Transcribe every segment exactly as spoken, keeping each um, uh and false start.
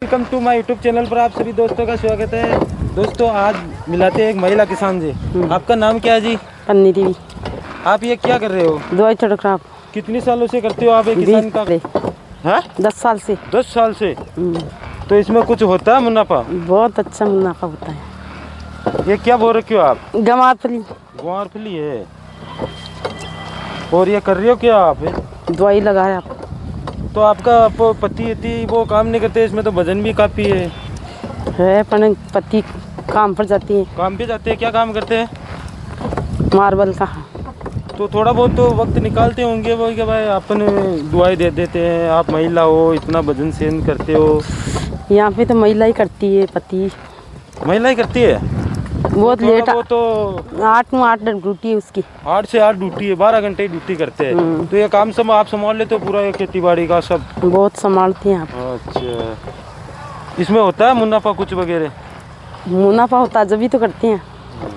Welcome to my YouTube channel पर आप सभी दोस्तों का स्वागत है। दोस्तों आज मिलाते हैं एक महिला किसान जी। आपका नाम क्या है जी? पन्नी देवी। आप ये क्या कर रहे हो? दवाई छिड़क रहा। कितनी सालों से करते हो आप एक किसान का? है दस साल से। दस साल से। तो इसमें कुछ होता है मुनाफा? बहुत अच्छा मुनाफा होता है। ये क्या बोल रखे हो आप? गंवारफली। गंवारफली है। और ये कर रहे हो क्या आप? दवाई लगाए आप। तो आपका पति इतनी वो काम नहीं करते, इसमें तो वजन भी काफ़ी है। है पर पति काम पर जाती है। काम पे जाते हैं? क्या काम करते हैं? मार्बल का। तो थोड़ा बहुत तो वक्त निकालते होंगे वो कि भाई अपन दुआई दे देते हैं। आप महिला हो, इतना वजन सहन करते हो। यहाँ पे तो महिला ही करती है, पति महिला ही करती है। बहुत तो लेट। वो तो आठ में आठ ड्यूटी है उसकी। आठ से आठ ड्यूटी है, बारह घंटे ड्यूटी करते हैं। तो ये काम सब आप संभाल लेते हो पूरा, ये खेती बाड़ी का सब? बहुत संभालती हैं आप। अच्छा, इसमें होता है मुनाफा कुछ वगैरह? मुनाफा होता है जब तो करते हैं।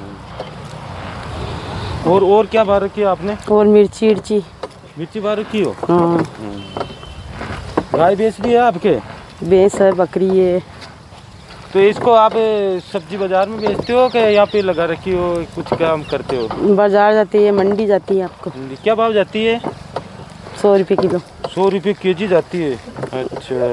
और और क्या बार रखी है आपने? और मिर्ची मिर्ची मिर्ची बार रखी हो? हाँ। गाय भैंस भी है आपके? भैंस है, बकरी है। तो इसको आप सब्जी बाजार में बेचते हो कि यहाँ पे लगा रखी हो, कुछ काम करते हो? बाजार जाती है, मंडी जाती है। आपको क्या भाव जाती है? सौ रुपये किलो। सौ रुपये के जी जाती है। अच्छा,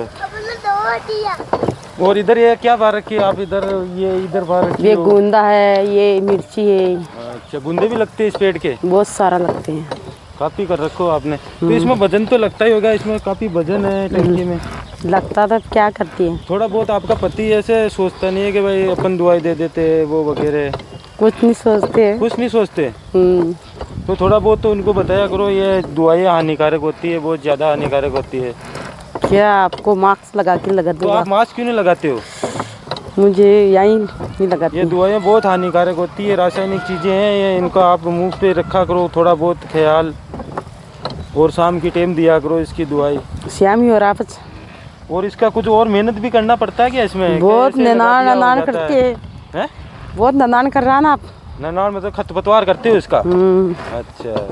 और इधर ये क्या भाव रखी है आप? इधर ये इधर भाव रखी ये गूंदा है, ये मिर्ची है। अच्छा, गूंदे भी लगते हैं इस पेड़ के? बहुत सारा लगते हैं। काफ़ी कर रखो आपने। तो इसमें वजन तो लगता ही होगा, इसमें काफ़ी वजन है टंकी में। लगता तो क्या करती है? थोड़ा बहुत आपका पति ऐसे सोचता नहीं है कि भाई अपन दवाई दे देते हैं वो वगैरह? कुछ नहीं सोचते। कुछ नहीं सोचते। तो थोड़ा बहुत तो उनको बताया करो, ये दवाइयाँ हानिकारक होती है, बहुत ज़्यादा हानिकारक होती है। क्या आपको मास्क लगा के लगा दूँगा? तो आप मास्क क्यों नहीं लगाते हो? मुझे यही नहीं लगाती। ये दवाइयाँ बहुत हानिकारक होती है, रासायनिक चीज़ें हैं ये, इनका आप मुंह पे रखा करो थोड़ा बहुत ख्याल। और शाम की टाइम दिया करो इसकी दवाई। श्याम ही हो रहा है। और इसका कुछ और मेहनत भी करना पड़ता है क्या इसमें? बहुत ननान ननान करते हैं। है? बहुत ननान कर रहा ना आप? ननान मतलब खरपतवार करते हो इसका? अच्छा,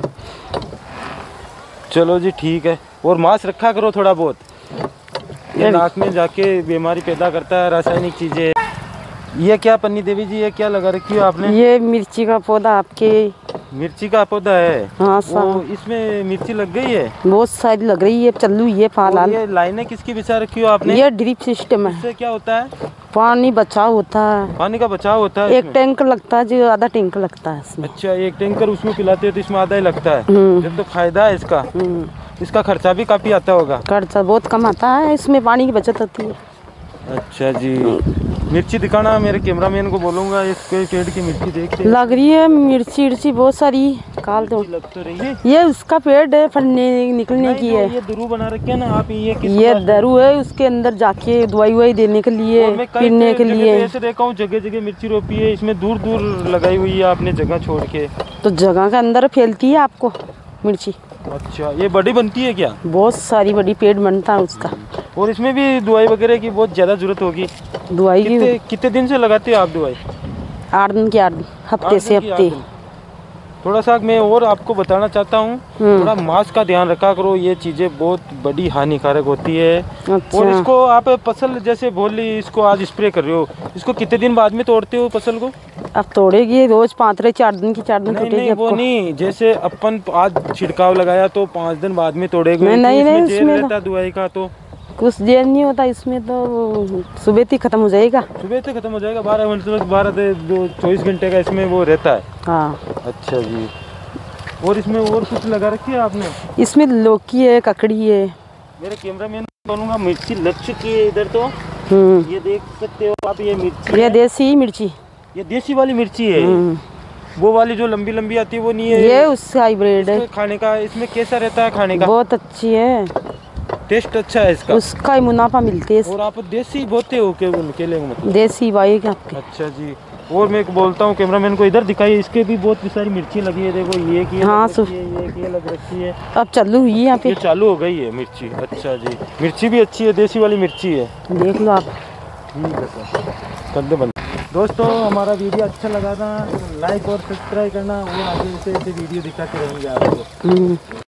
चलो जी ठीक है। और मांस रखा करो थोड़ा बहुत, ये नाक में जाके बीमारी पैदा करता है, रासायनिक चीजें। ये क्या पन्नी देवी जी, ये क्या लगा रखी हो आपने? ये मिर्ची का पौधा आपके। मिर्ची का पौधा है? हाँ वो इसमें मिर्ची लग गई है? बहुत सारी लग रही है, चल्लू ये फाल। ये लाइनें किसकी बिछा रखी हो आपने? ये ड्रिप सिस्टम है। इससे क्या होता है? पानी बचाव होता है। पानी का बचाव होता है? एक टैंकर लगता है, जो आधा टैंकर लगता है इसमें। अच्छा, एक टैंकर उसमें पिलाते हो तो इसमें आधा ही लगता है? जब तो फायदा है इसका। इसका खर्चा भी काफी आता होगा? खर्चा बहुत कम आता है, इसमें पानी की बचत होती है। अच्छा जी, मिर्ची दिखाना, मेरे कैमरामैन को बोलूँगा इसके पेड़ की मिर्ची देखते। लग रही है मिर्ची मिर्ची बहुत सारी। काल दो लग तो रही है। ये उसका पेड़ है, फलने निकलने की है। ये दरू बना रखे है ना आप? ये किस ये दरू है, उसके अंदर जाके दवाई ववाई देने के लिए, पीने के लिए। ऐसे देखा हूँ जगह जगह मिर्ची रोपी है, इसमें दूर दूर लगाई हुई है आपने जगह छोड़ के। तो जगह के अंदर फैलती है आपको मिर्ची। अच्छा, ये बड़ी बनती है क्या? बहुत सारी बड़ी पेड़ बनता है उसका। और इसमें भी दवाई वगैरह की बहुत ज़्यादा जरूरत होगी। दवाई की कितने कितने दिन से लगाते हो आप दवाई? आठ दिन की आठ दिन, हफ्ते से हफ्ते। थोड़ा सा मैं और आपको बताना चाहता हूँ, थोड़ा मास्क का ध्यान रखा करो, ये चीज़ें बहुत बड़ी हानिकारक होती है। अच्छा। और इसको आप फसल जैसे बोल ली, इसको आज स्प्रे कर रहे हो, इसको कितने दिन बाद में तोड़ते हो फसल को? अब तोड़ेगी रोज पाँच रहे चार दिन की चार दिन नहीं, तोड़ेगी। नहीं वो नहीं, जैसे अपन आज छिड़काव लगाया तो पाँच दिन बाद में तोड़ेगी। नहीं नहीं, नहीं इसमें रहता दवाई का तो कुछ देर नहीं होता इसमें, तो सुबह तक खत्म हो जाएगा। सुबह तक खत्म हो जाएगा? बारह घंटे बारह दो चौबीस घंटे का इसमें वो रहता है? हाँ। अच्छा जी। और इसमें और कुछ लगा रखी है आपने? इसमें लौकी है, ककड़ी है। मेरे कैमरामैन बोलूँगा मिर्ची लग चुकी है इधर तो। ये देख सकते हो आप, ये मिर्ची ये देसी मिर्ची, ये देसी वाली मिर्ची है। वो वाली जो लंबी लंबी आती है वो नहीं है? ये उससे हाइब्रिड है। खाने का इसमें कैसा रहता है खाने का? बहुत अच्छी है, टेस्ट अच्छा है इसका। उसका ही मुनाफा मिलते है। और आप देसी बोते हो के केले को? मतलब देसी वाई के आपके। अच्छा जी। और मैं बोलता हूँ कैमरामैन को इधर दिखाइए, इसके भी बहुत सारी मिर्ची लगी है। देखो ये की हाँ, लग रखी है, ये की लग रखी है। अब चालू हुई है यहाँ पे, ये चालू हो गई है मिर्ची। अच्छा जी, मिर्ची भी अच्छी है, देसी वाली मिर्ची है। देख लो आप। ठीक है सर, कर दे बंद। दोस्तों हमारा वीडियो अच्छा लगा था लाइक और सब्सक्राइब करना, और आगे ऐसे ऐसे वीडियो दिखाते रहेंगे आपको।